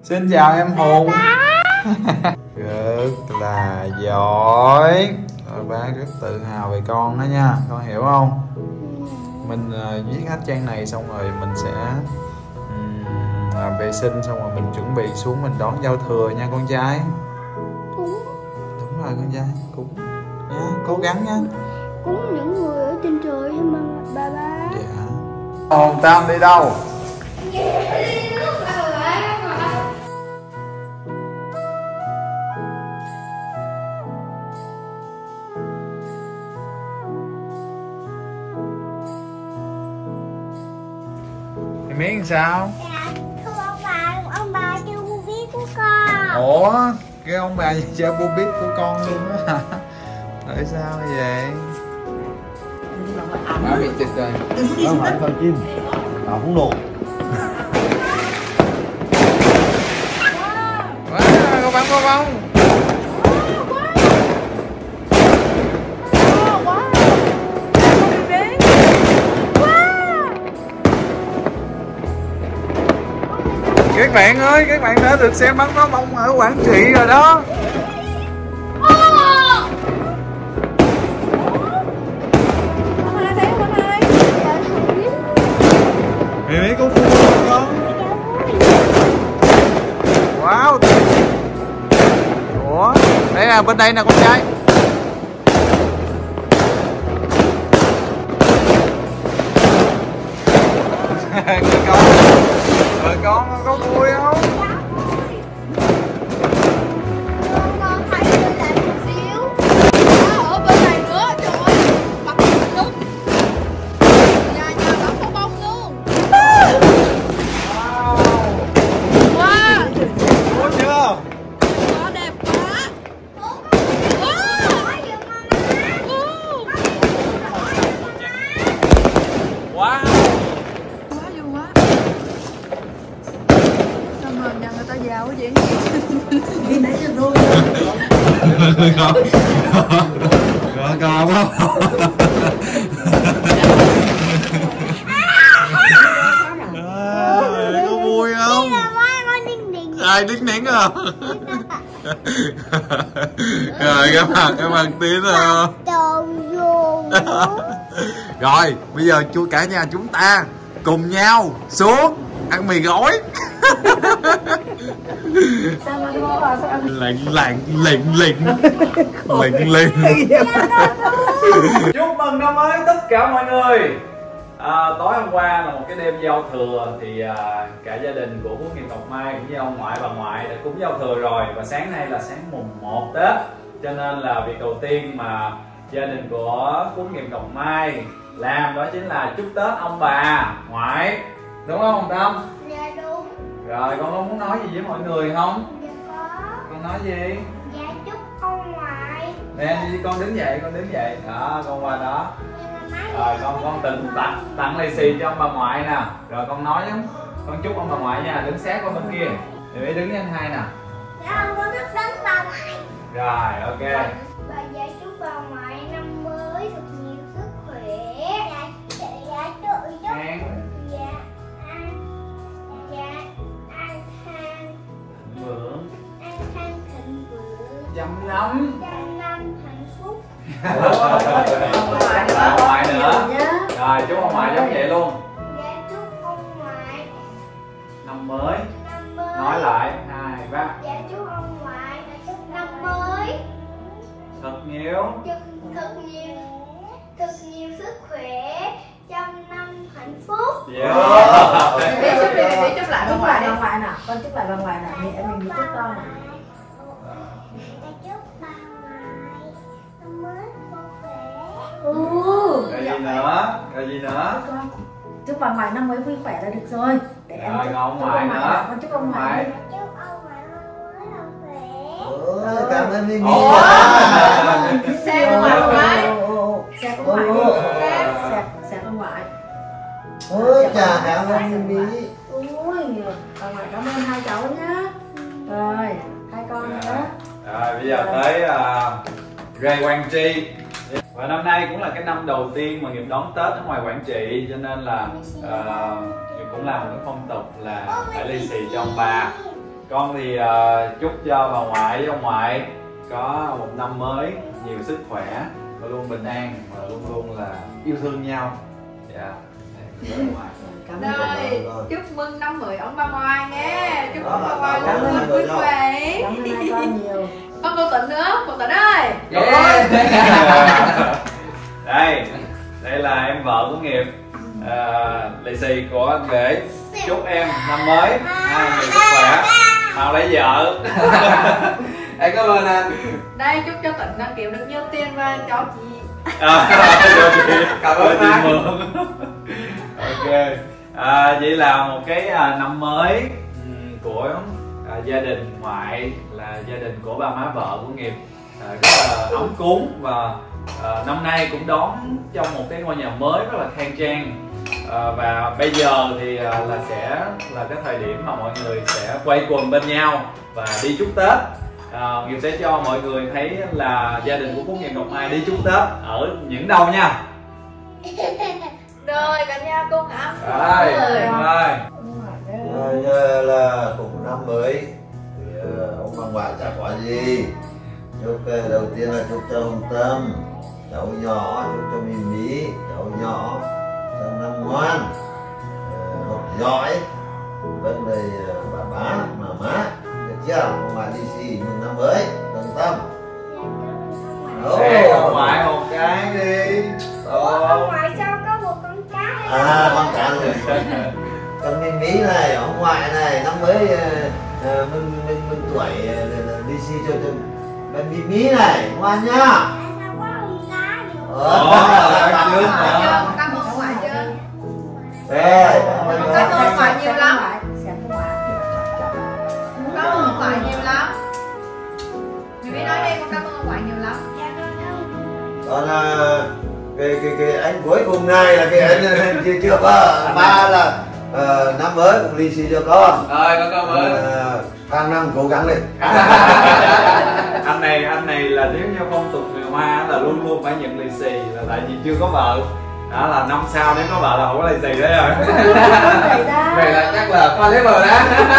Xin chào em Hùng. Rất là giỏi. Rồi bác rất tự hào về con đó nha, con hiểu không? Mình viết hết trang này xong rồi mình sẽ làm vệ sinh xong rồi mình chuẩn bị xuống mình đón giao thừa nha con trai. Đúng rồi con trai, cúng nha, cố gắng nha. Cúng những người ở trên trời hả ba ba? Dạ. Hồn Tam đi đâu? Em biết làm sao? Dạ, thưa ông bà chưa bu biết của con. Ủa, cái ông bà gì chơi bu biết của con luôn á hả? Tại sao vậy? Má bị chịch rồi. Không phải con chim, nó không nổ. Wow, con bông. Các bạn ơi, các bạn đã được xem bắn pháo bông ở Quảng Trị rồi đó. Mày biết có vui không con? Wow. Ủa, đây là bên đây nè con trai. Rồi con có vui không? Con thấy bên này một xíu. Ở bên này nữa, trời ơi, mặt đúng. Nhà bắn pháo bông luôn. Wow. Vui chưa? Quá đẹp quá. Wow. Quá vui quá. Sao mà nhà người ta giàu quá vậy? Đi nãy giờ thôi. Còn không? Có vui không? Ai đích nén à? Rồi các bạn tiến rồi. Rồi bây giờ cả nhà chúng ta cùng nhau xuống ăn mì gói. lệnh. Chúc mừng năm mới tất cả mọi người. Tối hôm qua là một cái đêm giao thừa thì cả gia đình của Phú Nghiệp Ngọc Mai cũng như ông ngoại bà ngoại đã cúng giao thừa rồi, và sáng nay là sáng mùng 1 Tết, cho nên là việc đầu tiên mà gia đình của Phú Nghiệp Ngọc Mai làm đó chính là chúc Tết ông bà ngoại, đúng không Hồng Tâm? Dạ đúng. Rồi con có muốn nói gì với mọi người không? Dạ có. Con nói gì? Dạ chúc ông ngoại. Nè con đứng dậy, đó con qua đó. Rồi con tặng lì xì cho ông bà ngoại nè. Rồi con nói giống con chúc ông bà ngoại nha, đứng sát qua bên kia. Để đứng với anh hai nè. Dạ con rất đánh bà ngoại. Rồi ok. Bà dạ chúc bà ngoại năm mới thật nhiều sức khỏe. Dạ chúc An. dạ an khang Vượng. an khang thịnh vượng. Dăm năm. Trăm năm hạnh phúc. Bà ngoại nữa. Rồi chúc ông ngoại giống vậy luôn. Dạ chúc ông ngoại Năm mới. năm mới. Nói lại 2, 3. Dạ chúc ông ngoại năm mới Thật nhiều. thật nhiều sức khỏe, trăm năm hạnh phúc. Yeah. Chúc lại bà ngoại nè, con chúc lại bà ngoại nè, mình chúc con nè. Dạ chúc bà ngoại năm mới sức khỏe. Rồi gì nữa? Chúc bà ngoại năm mới vui khỏe là được rồi. Để em Rồi chúc ông ngoại nữa. con chúc ông ngoại. Chúc ông ngoại năm mới mạnh khỏe. Cảm ơn Mimi. Xe con ngoại. Xe con ngoại. Xe con ngoại. Ôi chà, cảm ơn Mimi. Ui, bà ngoại cảm ơn hai cháu nhá. Rồi, hai con nữa. Rồi bây giờ tới Rê Quang Tri. Và năm nay cũng là cái năm đầu tiên mà Nghiệp đón Tết ở ngoài Quảng Trị, cho nên là Nghiệp cũng làm một cái phong tục là phải lì xì cho ông bà. Con thì chúc cho bà ngoại với ông ngoại có một năm mới nhiều sức khỏe và luôn bình an và luôn luôn là yêu thương nhau. Dạ. Rồi, chúc mừng năm mới ông bà ngoại nhé. Chúc mừng bà ngoại Cảm ơn luôn vui khỏe. Cảm ơn hai con nhiều. Con cô Tịnh nữa, cô Tịnh ơi. Đây là em vợ của Nghiệp, lì xì của anh Rể. Chúc em năm mới nhiều sức khỏe, mau lấy vợ. Em cảm ơn anh. Đây chúc cho Tịnh đăng kiếm được nhiều tiền và cho chị. Cảm ơn anh. Ok, vậy là một cái năm mới của gia đình ngoại, là gia đình của ba má vợ của Nghiệp rất là ấm cúng, và năm nay cũng đón trong một cái ngôi nhà mới rất là khang trang. Và bây giờ thì sẽ là cái thời điểm mà mọi người sẽ quây quần bên nhau và đi chúc Tết. Nghiệp sẽ cho mọi người thấy là gia đình của Phú Nghiệp Ngọc Mai đi chúc Tết ở những đâu nha. Rồi cả nhà cùng ăn. Rồi. Giờ là cũng năm mới thì ông bà ngoại chả có gì. Chúc đầu tiên là chúc cho Hồng Tâm, cháu nhỏ, chúc cho Mimi, cháu nhỏ sang năm ngoan, học giỏi, vẫn đây bà má, được chưa? Ông ngoại đi xì mừng năm mới, Hồng Tâm. Sẽ ông ngoại một cái đi. Ông ngoại sao có một con cá? Con cá rồi. Con Mimi này, ông ngoại này, năm mới mừng tuổi đi xì cho con Mimi này, ngoan nhá. Cảm ơn ông ngoại chưa? Cảm ơn ông ngoại nhiều lắm. Cảm ơn ông ngoại nhiều lắm. Mình biết nói đi, con cảm ơn ông ngoại nhiều lắm. Còn cái anh cuối cùng này là cái anh chưa vợ, ba là năm mới cũng lì xì cho con. Rồi con cảm ơn. Hàng năm cố gắng lên. Anh này là nếu như phong tục người Hoa là luôn luôn phải nhận lì xì, là tại vì chưa có vợ. Đó là năm sau nếu có vợ là không có lì xì đấy rồi. Vậy là chắc là con lấy vợ đó.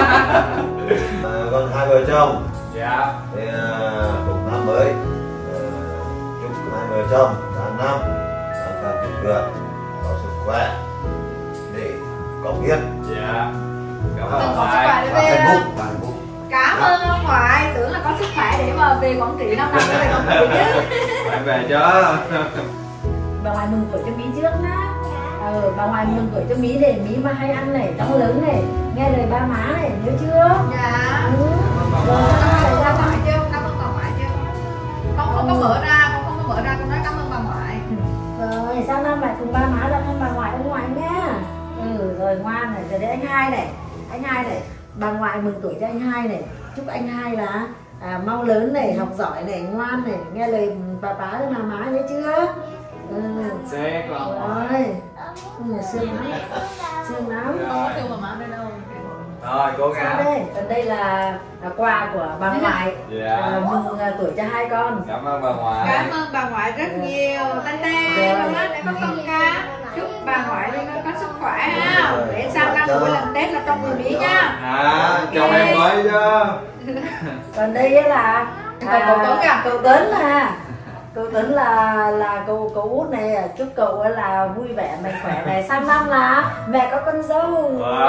Còn hai vợ chồng Dạ. thì cũng năm mới chúc hai vợ chồng cả năm càng thịnh vượng, có sức khỏe để cống hiến. Dạ. Cảm ơn Có ông sức ngoại. khỏe để về. Hạnh phúc. Cảm ơn ông ngoại, tưởng là có sức khỏe để mà về Quảng Trị năm nữa về Quảng Trị chứ. Ngoại về chứ. Bà ngoại mừng tuổi cho Mỹ trước nhá. Bà ngoại mừng tuổi cho Mỹ để Mỹ mà hay ăn này, cháu lớn này, nghe lời ba má này, nhớ chưa? Dạ. Rồi Cảm ơn bà ngoại chưa? Cảm ơn bà ngoại chưa? Con không có mở ra, con không có mở ra, con nói cảm ơn bà ngoại. Rồi sang năm lại cùng ba má ra thăm bà ngoại ông ngoại nhá. Rồi ngoan này, rồi đến anh hai này. Anh hai này, bà ngoại mừng tuổi cho anh hai này. Chúc anh hai là mau lớn này, học giỏi này, ngoan này, nghe lời bà bá với má nhớ chưa? Xét là Rồi. Sương lắm. Sương lắm. Con thương bà má bên đâu? Rồi cố Sao gắng. đây? Còn đây là quà của bà ngoại. Dạ. Mừng tuổi cho hai con. Cảm ơn bà ngoại. Cảm ơn bà ngoại rất nhiều. Tên đây, con để có con cá. Chúc bà ngoại luôn có sức khỏe ha. Để sang năm mỗi lần Tết là trong người Mỹ nha. Chào em mới chứ. Còn đây là Cậu Tuấn à? Cậu Tuấn à. Cậu Tuấn là cậu út này, chúc cậu là vui vẻ mạnh khỏe này, sang năm là mẹ có con dâu.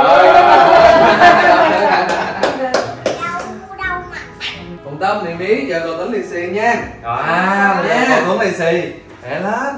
Cùng Tâm thì biết giờ còn tính lì xì nha. Cậu Tuấn lì xì. Để lên.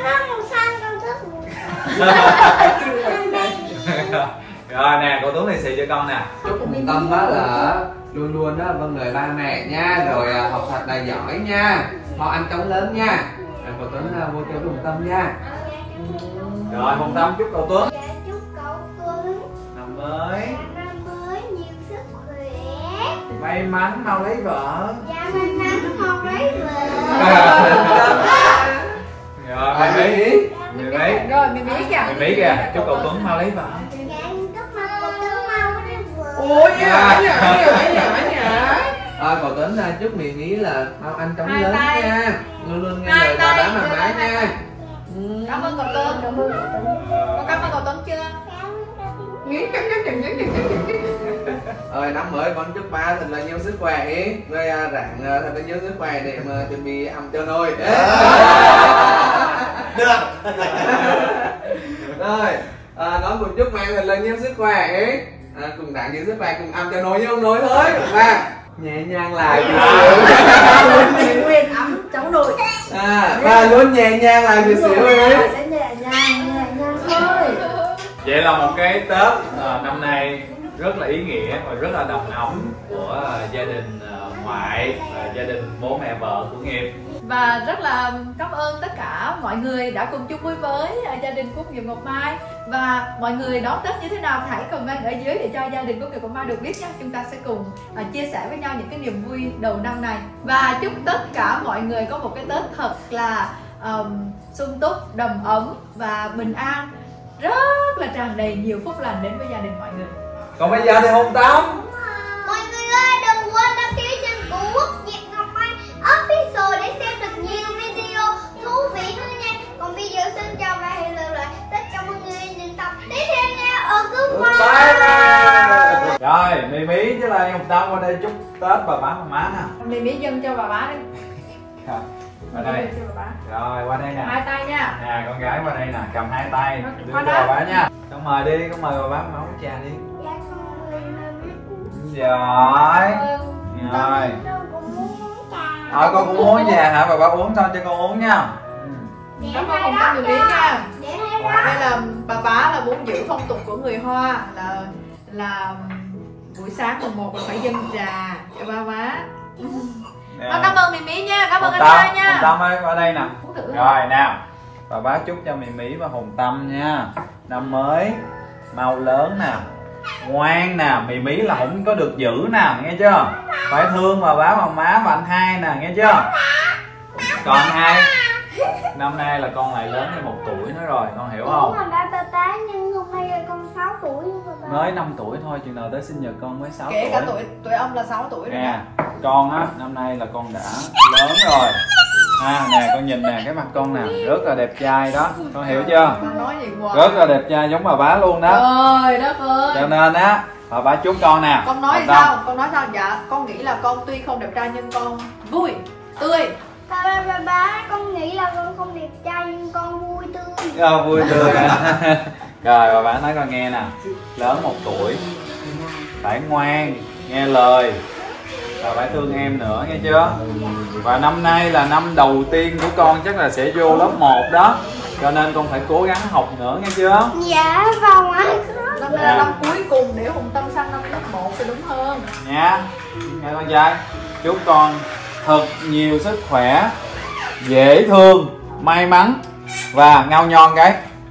Rồi nè, cậu Tuấn lì xì cho con nè. Chúc cùng Tâm á là luôn luôn á vâng lời ba mẹ nha, rồi học thật là giỏi nha, mau ăn chóng lớn nha. Rồi cậu Tuấn vô cho cùng Tâm nha. Rồi Hồng Tâm chúc cậu Tuấn Chúc cậu Tuấn năm mới năm mới nhiều sức khỏe, may mắn mau lấy vợ. dạ may mắn không lấy vợ. Rồi mày Mỹ. Rồi mình biết kìa. Mày Mỹ kìa, chúc cậu Tuấn mau lấy vợ. Dạ chúc mừng cậu Tuấn mau lấy vợ. Ôi dạ. Cậu Tuấn chúc mì Mỹ là mau ăn chóng Hai lớn tay. nha, luôn luôn nghe Hai lời bà tay, bá mà má hai nha. Cảm ơn cậu Tuấn. Con cảm ơn cậu Tuấn chưa? Cảm ơn cậu Tuấn. Rồi năm mới con chúc ba thật là nhiều sức khỏe ý. Rồi ráng thật là nhiều sức khỏe để mà chuẩn bị ăn cho nồi. Được. Rồi con cũng chúc mẹ thật là nhiều sức khỏe ý. Cùng ráng nhiều sức khỏe, cùng ăn cho nồi như ông nồi thôi. Và nhẹ nhàng lại nguyên ấm cháu nội. Và luôn nhẹ nhàng lại một xíu ấy. Sẽ nhẹ nhàng thôi. Vậy là một cái Tết năm nay rất là ý nghĩa và rất là đầm ấm của gia đình ngoại và gia đình bố mẹ vợ của Nghiệp. Và rất là cảm ơn tất cả mọi người đã cùng chung vui với gia đình của Nghiệp Ngọc Mai. Và mọi người đón Tết như thế nào hãy comment ở dưới để cho gia đình của Nghiệp Ngọc Mai được biết nha. Chúng ta sẽ cùng chia sẻ với nhau những cái niềm vui đầu năm này. Và chúc tất cả mọi người có một cái Tết thật là sung túc, đầm ấm và bình an, rất là tràn đầy nhiều phúc lành đến với gia đình mọi người. Còn bây giờ thì Hùng Tâm. Mọi người ơi, đừng quên đăng ký kênh của Quốc Nghiệp Ngọc Mai Official để xem được nhiều video thú vị nữa nha. Còn bây giờ xin chào và hẹn gặp lại tất cả mọi người những tập tiếp theo nha. Ở cứ Bye bye. Rồi, Mì Mí với lại Hùng Tâm qua đây chúc Tết bà bá má nè. Mì Mí dâng cho bà bá đi. Qua đây. Rồi qua đây nè. Hai tay nha. Nè con gái qua đây nè, cầm hai tay đưa Qua cho đó. bà bá nha. Con mời đi, con mời bà bá máu trà đi. Dạ con người Giỏi. Rồi. Con cũng uống trà hả? Bà bá uống thôi cho con uống nha. Cảm ơn Hùng Tâm Mì Mí nha. Để hay quá. Đây là bà bá là muốn giữ phong tục của người Hoa là buổi sáng mùng 1 là phải dâng trà cho ba má. Cảm ơn Mì Mí nha, cảm ơn anh trai nha. Hùng Tâm ơi, qua đây nè. Uống thử. Rồi nào, bà bá chúc cho Mì Mí và Hùng Tâm nha. Năm mới mau lớn nè, ngoan nè. Mì Mí là không có được giữ nè, nghe chưa? Phải thương bà bá, bà má và anh hai nè, nghe chưa? Còn anh hai, năm nay là con lại lớn thêm 1 tuổi nữa rồi, con hiểu không? Đúng rồi ba tá, nhưng hôm nay con 6 tuổi rồi ba. Mới 5 tuổi thôi, chừng nào tới sinh nhật con mới 6 Kể cả tuổi. tuổi ông là 6 tuổi rồi. Nè, con á, năm nay là con đã lớn rồi. Nè, con nhìn nè, cái mặt con nè, rất là đẹp trai đó, con hiểu chưa? Con nói gì hoài. Rất là đẹp trai giống bà bá luôn đó. Trời đất ơi. Cho nên á, bà bá chúc con nè. Con nói Hùng Tâm. sao? Con nói sao? Dạ, con nghĩ là con tuy không đẹp trai nhưng con vui, tươi. Ba, con nghĩ là con không đẹp trai nhưng con vui tươi. Vui tươi à. Rồi bà bá nói con nghe nè, lớn 1 tuổi phải ngoan, nghe lời và phải thương em nữa, nghe chưa? Và năm nay là năm đầu tiên của con chắc là sẽ vô lớp 1 đó, cho nên con phải cố gắng học nữa, nghe chưa? Dạ vâng ạ. Năm nay là năm cuối cùng để Hùng Tâm sang năm lớp 1 thì đúng hơn. Nha, nghe con trai, chúc con thật nhiều sức khỏe, dễ thương, may mắn và ngao nhon cái.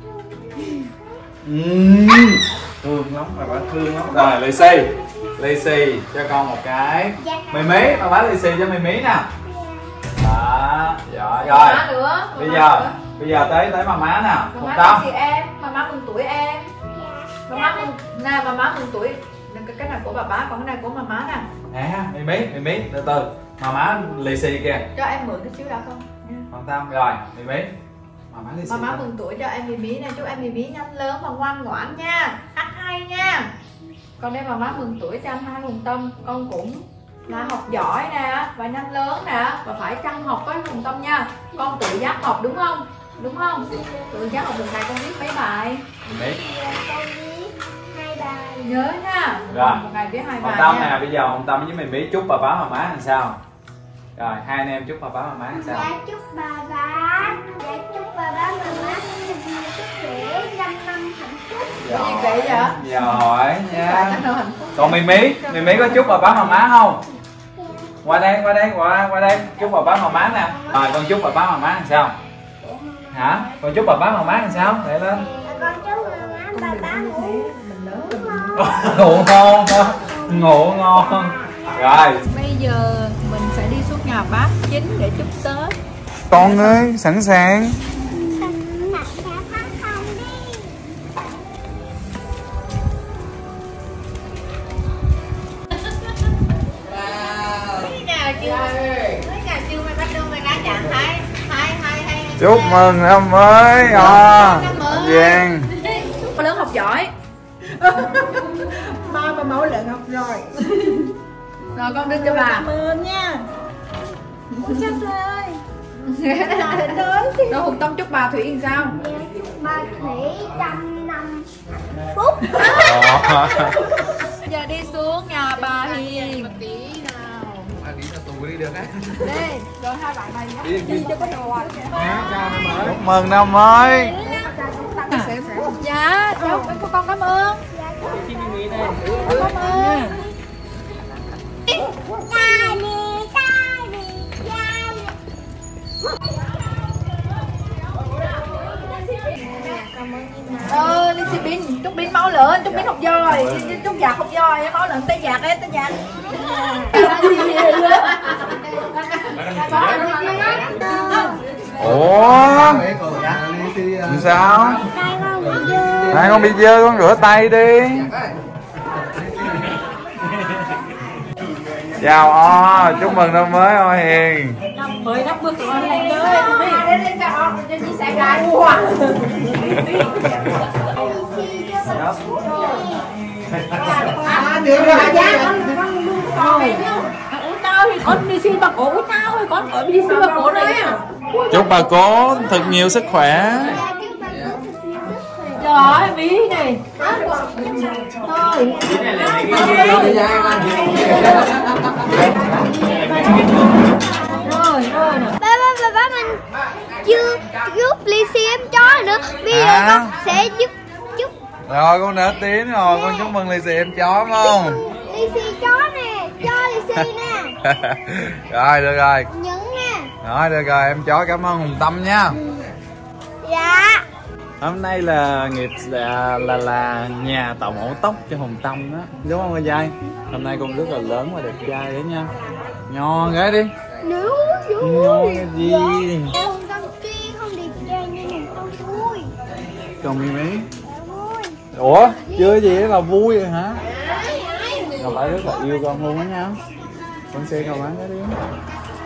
Thương lắm, bà bá thương lắm. Rồi lì xì cho con một cái. Mì Mí, bà bá lì xì cho Mì Mí nè. Đó, giỏi rồi. Má nữa. Bây giờ tới má nè. Hùng Má Tâm. gì em? Má mừng tuổi em. Má mừng tuổi. Cái này của bà bá, còn cái này của má nè. Nè, Mì Mí, từ từ. Má lì xì kìa. Cho em mượn cái xíu đã không? Hùng Tâm, rồi, Mì Mí. Má lì xì. Má mừng tuổi cho em Mì Mí nè, chúc em Mì Mí nhanh lớn và ngoan ngoãn nha. Hát hay nha. Còn đây má mừng tuổi cho anh hai Hùng Tâm, con cũng là học giỏi nè và nhanh lớn nè và phải chăm học với Hùng Tâm nha. Con tự giác học đúng không? Đúng không? Tự giác học một ngày con viết mấy bài? Mì Mí. Con viết 2 bài. Nhớ nha. Rồi. Một ngày viết 2 Hùng bài Tâm nha. nè, bây giờ Hùng Tâm với Mì Mí chúc bà bá bà má làm sao? Rồi, hai anh em chúc bà bá bà má làm sao? Dạ chúc bà bá. Dạ chúc bà bá má nhiều sức khỏe, 5 năm hạnh phúc. Cái gì kệ vậy? Giỏi nha. Chắc đâu hạnh phúc. Còn Mì Mí có chúc bà bá bà má không? Qua đây, chúc bà bá bà má nè. Rồi con chúc bà bá bà má làm sao? Hả? Con chúc bà bá bà má làm sao? Để lên. Con chúc bà bá ngủ Ngủ ngon thôi. Ngủ ngon. Rồi. Bây giờ mình sẽ đi xuống nhà bác chính để chúc Tết. Con ơi, sẵn sàng. Chúc mừng năm mới. Anh Giang. Lớn học giỏi. Ba mẫu lượng học rồi. Rồi con đưa cho bà. Cảm ơn nha. Ôi chắc ơi. Rồi Hùng Tâm chúc bà Thủy làm sao? Chúc bà Thủy 100 năm hạnh phúc. Giờ đi xuống nhà bà Hiền. Đi cho tù đi được á. Đi, rồi hai bạn này đi cho có đồ. Chúc mừng năm mới. Dạ, chúc con cảm ơn. Cảm ơn. Linh si Bin, chúc Bin máu lớn, chúc Bin học giỏi, chúc Giặc học giỏi, máu lớn tay Giặc ấy, tay Giặc. Ủa sao? Hai con bị dơ, con rửa tay đi. Chào O, chúc mừng năm mới O Hiền. Năm mới năm bước con lên chơi. Lên cho chia sẻ gái. Tao thì con đi xin bà cố với tao thôi, con ở đi xin bà cố đấy. Chúc bà cố thật nhiều sức khỏe. Trời Bí này. Thôi. Ba mình chưa giúp Lizzy em chó nữa. Bây giờ con sẽ giúp. Rồi con nở tiếng rồi, con chúc mừng Lizzy em chó đúng không? Lizzy chó nè, cho Lizzy nè. Rồi được rồi. Những nè. Rồi được rồi, em chó cảm ơn Hùng Tâm nha. Dạ. Hôm nay là nghiệp là nhà tạo mẫu tóc cho Hùng Tâm đó, đúng không trai? Hôm nay con rất là lớn và đẹp trai đấy nha. Nho ghé đi. Nho cái gì? Hùng Tâm kia không đẹp trai như Hùng Tâm vui. Còn Mi Mí. Ủa chưa gì là vui rồi hả? Cậu phải rất là yêu con luôn á nha. Con xe cậu bán cái đi.